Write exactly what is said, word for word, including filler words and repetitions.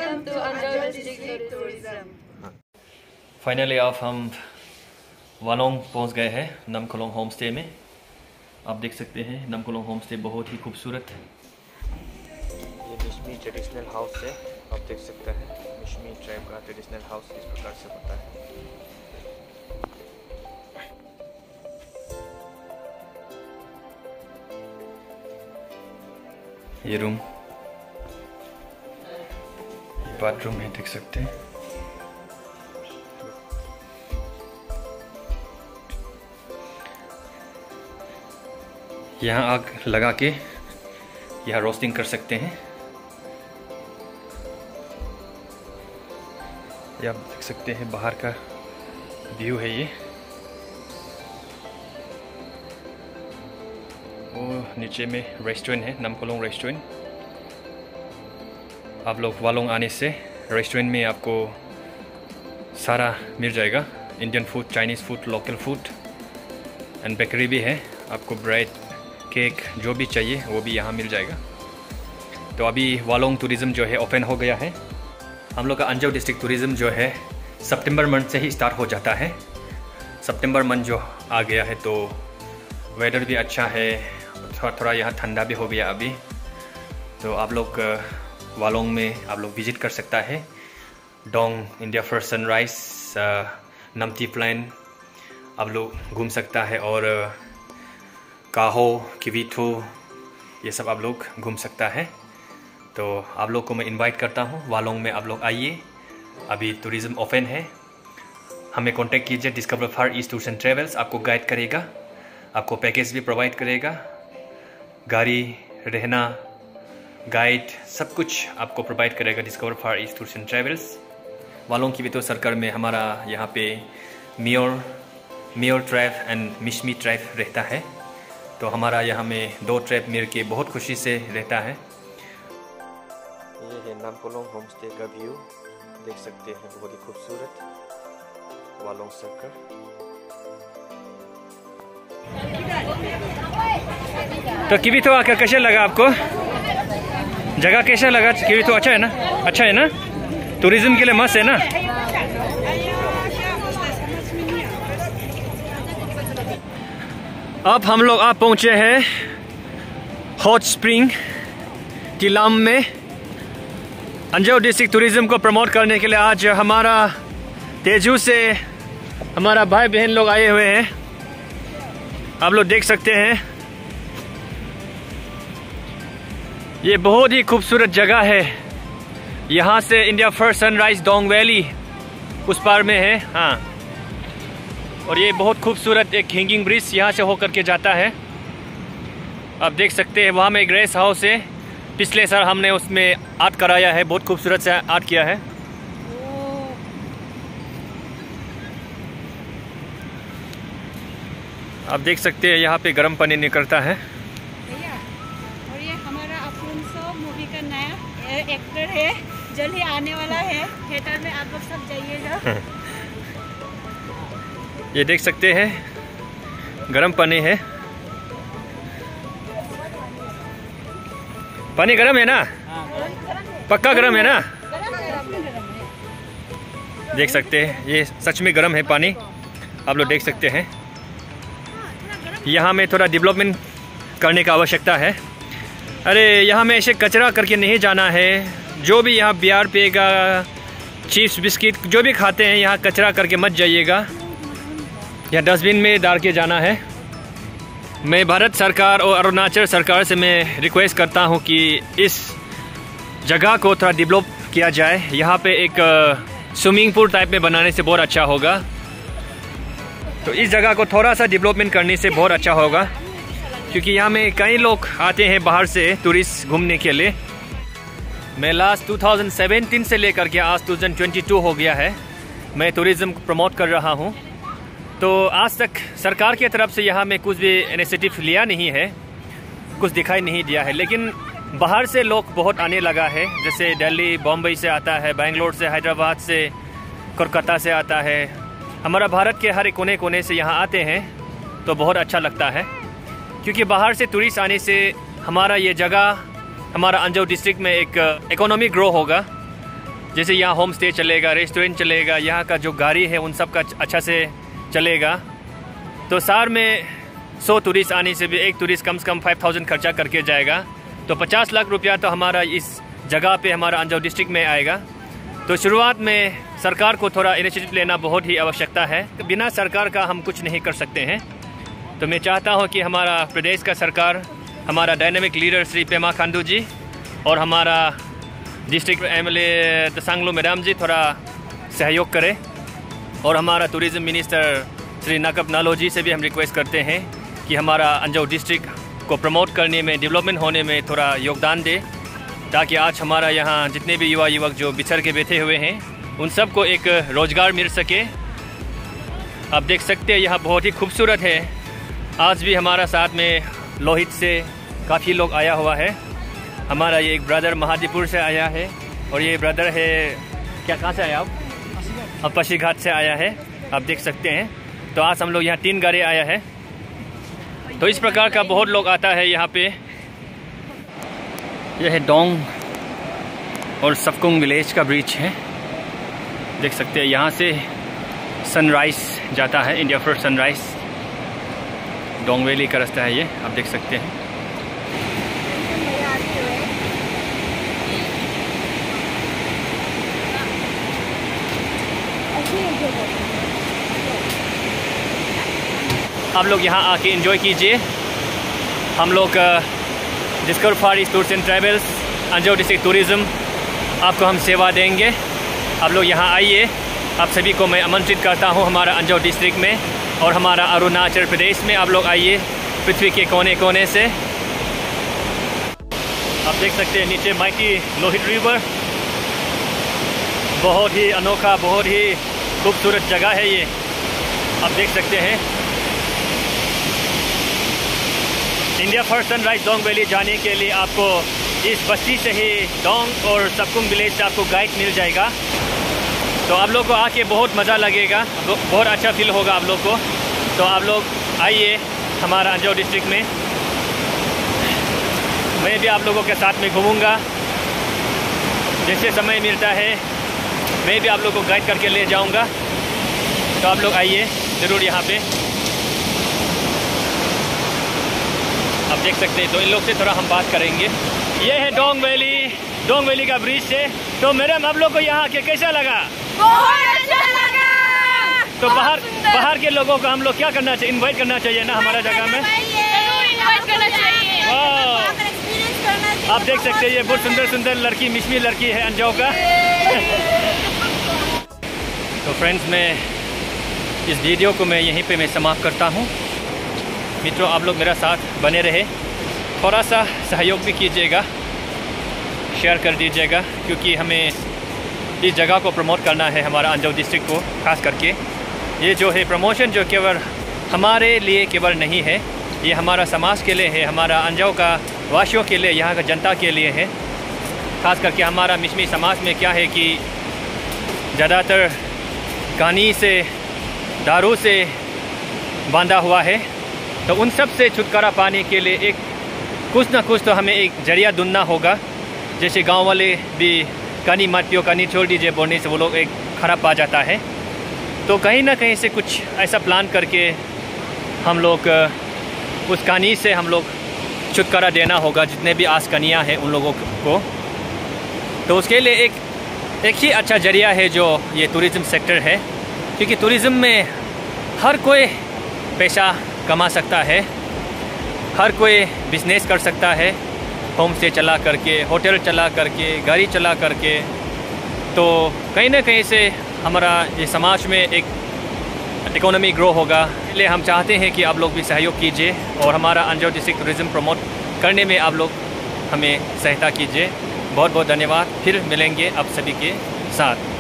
Welcome to Anjao District Tourism. Finally आप हम वालोंग पहुंच गए हैं नमकोलोंग होम स्टे में। आप देख सकते हैं नमकोलोंग होम स्टे बहुत ही खूबसूरत है। ये मिशमी ट्रेडिशनल हाउस है, आप देख सकते हैं मिशमी ट्राइब का ट्रेडिशनल हाउस इस प्रकार से होता है। ये रूम बाथरूम है, देख सकते हैं। यहाँ आग लगा के यहाँ रोस्टिंग कर सकते हैं। ये आप देख सकते हैं बाहर का व्यू है। ये वो नीचे में रेस्टोरेंट है, नमकोलोंग रेस्टोरेंट। आप लोग वालोंग आने से रेस्टोरेंट में आपको सारा मिल जाएगा, Indian food, Chinese food, local food and bakery भी है। आपको ब्रेड, केक जो भी चाहिए वो भी यहाँ मिल जाएगा। तो अभी वालोंग टूरिज़्म जो है ओपन हो गया है। हम लोग का अंजाव डिस्ट्रिक्ट टूरिज़्म जो है सितंबर मंथ से ही स्टार्ट हो जाता है। सितंबर मंथ जो आ गया है तो वेदर भी अच्छा है, थोड़ा थोड़ा यहाँ ठंडा भी हो गया अभी। तो आप लोग वालोंग में आप लोग विजिट कर सकता है। Dong India first sunrise, Namti plain आप लोग घूम सकता है, और काहो, किविथो ये सब आप लोग घूम सकता है। तो आप लोग को मैं इनवाइट करता हूँ, वालोंग में आप लोग आइए। अभी टूरिज़्म ओपन है। हमें कांटेक्ट कीजिए, discover far east tours and travels आपको गाइड करेगा, आपको पैकेज भी प्रोवाइड करेगा। गाड़ी, रहना, गाइड सब कुछ आपको प्रोवाइड करेगा discover far east tours and travels. Walong की भी तो सर्कल में हमारा यहाँ पे Meyor Meyor tribe and Mishmi tribe रहता है। तो हमारा यहाँ में दो ट्राइब मिल के बहुत खुशी से रहता है। ये है नमकोलोंग होम स्टे का व्यू, देख सकते हैं बहुत ही खूबसूरत वालोंग सर्कल। तो किविथो आकर कैसा लगा आपको? जगह कैसा लगा? किविथो अच्छा है ना? अच्छा है ना? टूरिज्म के लिए मस्त है ना? अब हम लोग आप पहुंचे हैं हॉट स्प्रिंग टिलाम में। अंजाव डिस्ट्रिक्ट टूरिज्म को प्रमोट करने के लिए आज हमारा तेजू से हमारा भाई बहन लोग आए हुए हैं। आप लोग देख सकते हैं ये बहुत ही खूबसूरत जगह है। यहाँ से India first sunrise Dong valley उस पार में है। हाँ, और ये बहुत खूबसूरत एक हैंगिंग ब्रिज यहाँ से होकर के जाता है। आप देख सकते हैं वहाँ में एक रेस्ट हाउस है। पिछले साल हमने उसमें आर्ट कराया है, बहुत खूबसूरत से आर्ट किया है। आप देख सकते हैं यहाँ पे गर्म पानी निकलता है। और ये हमारा अफूंसो मूवी का नया एक्टर है, जल्द ही आने वाला है थिएटर में, आप लोग सब जाइएगा। ये देख सकते हैं गर्म पानी है। पानी गर्म है ना? पक्का गर्म है ना? देख सकते हैं ये सच में गर्म है पानी, आप लोग देख सकते हैं। यहाँ में थोड़ा डेवलपमेंट करने का आवश्यकता है। अरे यहाँ में ऐसे कचरा करके नहीं जाना है। जो भी यहाँ बियर पिएगा, चिप्स बिस्किट जो भी खाते हैं, यहाँ कचरा करके मत जाइएगा। यहाँ डस्टबिन में डाल के जाना है। मैं भारत सरकार और अरुणाचल सरकार से मैं रिक्वेस्ट करता हूँ कि इस जगह को थोड़ा डेवलप किया जाए। यहाँ पे एक स्विमिंग पूल टाइप में बनाने से बहुत अच्छा होगा। तो इस जगह को थोड़ा सा डेवलपमेंट करने से बहुत अच्छा होगा, क्योंकि यहाँ में कई लोग आते हैं बाहर से टूरिस्ट घूमने के लिए। मैं लास्ट दो हज़ार सत्रह से लेकर के आज दो हज़ार बाईस हो गया है, मैं टूरिज़्म को प्रमोट कर रहा हूँ। तो आज तक सरकार की तरफ से यहाँ में कुछ भी इनिशिएटिव लिया नहीं है, कुछ दिखाई नहीं दिया है। लेकिन बाहर से लोग बहुत आने लगा है, जैसे दिल्ली, बॉम्बे से आता है, बेंगलोर से, हैदराबाद से, कोलकाता से आता है। हमारा भारत के हर एक कोने कोने से यहाँ आते हैं, तो बहुत अच्छा लगता है। क्योंकि बाहर से टूरिस्ट आने से हमारा ये जगह, हमारा अंजाव डिस्ट्रिक्ट में एक इकोनॉमी ग्रो होगा। जैसे यहाँ होम स्टे चलेगा, रेस्टोरेंट चलेगा, यहाँ का जो गाड़ी है उन सब का अच्छा से चलेगा। तो साल में सौ टूरिस्ट आने से भी एक टूरिस्ट कम से कम फाइव थाउजेंड खर्चा करके जाएगा। तो पचास लाख रुपया तो हमारा इस जगह पे हमारा अंजाव डिस्ट्रिक्ट में आएगा। तो शुरुआत में सरकार को थोड़ा इनिशिएटिव लेना बहुत ही आवश्यकता है। बिना सरकार का हम कुछ नहीं कर सकते हैं। तो मैं चाहता हूँ कि हमारा प्रदेश का सरकार, हमारा डायनेमिक लीडर श्री पेमा खांडू जी और हमारा district M L A Tsanglo madam ji थोड़ा सहयोग करें। और हमारा टूरिज़्म मिनिस्टर श्री नाकप नालो जी से भी हम रिक्वेस्ट करते हैं कि हमारा अंजाव डिस्ट्रिक्ट को प्रमोट करने में, डेवलपमेंट होने में थोड़ा योगदान दे, ताकि आज हमारा यहाँ जितने भी युवा युवक जो बिछड़ के बैठे हुए हैं उन सबको एक रोज़गार मिल सके। आप देख सकते हैं यहाँ बहुत ही खूबसूरत है। आज भी हमारा साथ में लोहित से काफ़ी लोग आया हुआ है। हमारा ये एक ब्रदर महादीपुर से आया है और ये ब्रदर है, क्या कहाँ से आया आप? अब पासीघाट से आया है, आप देख सकते हैं। तो आज हम लोग यहाँ तीन गाड़ी आया है। तो इस प्रकार का बहुत लोग आता है यहाँ पे। यह है डोंग और सपकुंग विलेज का ब्रिज है, देख सकते हैं। यहाँ से सनराइज जाता है, India first sunrise. Dong valley का रास्ता है ये, आप देख सकते हैं। आप लोग यहाँ आके एंजॉय कीजिए। हम लोग discover far east tours and travels, Anjaw district tourism, आपको हम सेवा देंगे। आप लोग यहाँ आइए। आप सभी को मैं आमंत्रित करता हूँ हमारा अंजाव डिस्ट्रिक्ट में और हमारा अरुणाचल प्रदेश में। आप लोग आइए पृथ्वी के कोने कोने से। आप देख सकते हैं नीचे माइटी लोहित रिवर, बहुत ही अनोखा, बहुत ही खूबसूरत जगह है ये, आप देख सकते हैं। India first sunrise Dong valley जाने के लिए आपको इस बस्ती से ही डोंग और सपकुंग विलेज से आपको गाइड मिल जाएगा। तो आप लोग को आके बहुत मज़ा लगेगा, बहुत अच्छा फील होगा आप लोग को। तो आप लोग आइए हमारा अंजाव डिस्ट्रिक्ट में। मैं भी आप लोगों के साथ में घूमूंगा, जैसे समय मिलता है मैं भी आप लोगों को गाइड करके ले जाऊंगा। तो आप लोग आइए ज़रूर यहाँ पे। आप देख सकते हैं। तो इन लोग से थोड़ा हम बात करेंगे। ये है डोंग वैली, डोंग वैली का ब्रिज से। तो मैडम आप लोग को यहाँ के कैसा लगा? बहुत अच्छा लगा। तो बाहर बाहर के लोगों को हम लोग क्या करना चाहिए? इनवाइट करना चाहिए ना हमारा जगह में। इनवाइट करना चाहिए। आप देख सकते हैं ये बहुत सुंदर सुंदर लड़की, मिशमी लड़की है अंजाव का। तो फ्रेंड्स, मैं इस वीडियो को मैं यहीं पे मैं समाप्त करता हूँ। मित्रों, आप लोग मेरा साथ बने रहे, थोड़ा सा सहयोग भी कीजिएगा, शेयर कर दीजिएगा, क्योंकि हमें इस जगह को प्रमोट करना है, हमारा अंजाव डिस्ट्रिक्ट को खास करके। ये जो है प्रमोशन जो केवल हमारे लिए केवल नहीं है, ये हमारा समाज के लिए है, हमारा अंजाव का वासियों के लिए, यहाँ का जनता के लिए है। खास करके हमारा मिशमी समाज में क्या है कि ज़्यादातर कहानी से, दारू से बांधा हुआ है। तो उन सब से छुटकारा पाने के लिए एक कुछ ना कुछ तो हमें एक जरिया ढूंढना होगा। जैसे गांव वाले भी कहानी मत पियो, कहानी छोड़ दीजिए बोलने से वो लोग एक खराब पा जाता है। तो कहीं ना कहीं से कुछ ऐसा प्लान करके हम लोग उस कहानी से हम लोग छुटकारा देना होगा, जितने भी आस कहानियाँ हैं उन लोगों को। तो उसके लिए एक एक ही अच्छा जरिया है जो ये टूरिज़्म सेक्टर है, क्योंकि टूरिज़्म में हर कोई पैसा कमा सकता है, हर कोई बिजनेस कर सकता है, होम स्टे चला करके, होटल चला करके, गाड़ी चला करके। तो कहीं ना कहीं से हमारा ये समाज में एक इकोनॉमी ग्रो होगा। इसलिए हम चाहते हैं कि आप लोग भी सहयोग कीजिए और हमारा अंजाव डिस्ट्रिक्ट टूरिज़्म प्रमोट करने में आप लोग हमें सहायता कीजिए। बहुत बहुत धन्यवाद। फिर मिलेंगे आप सभी के साथ।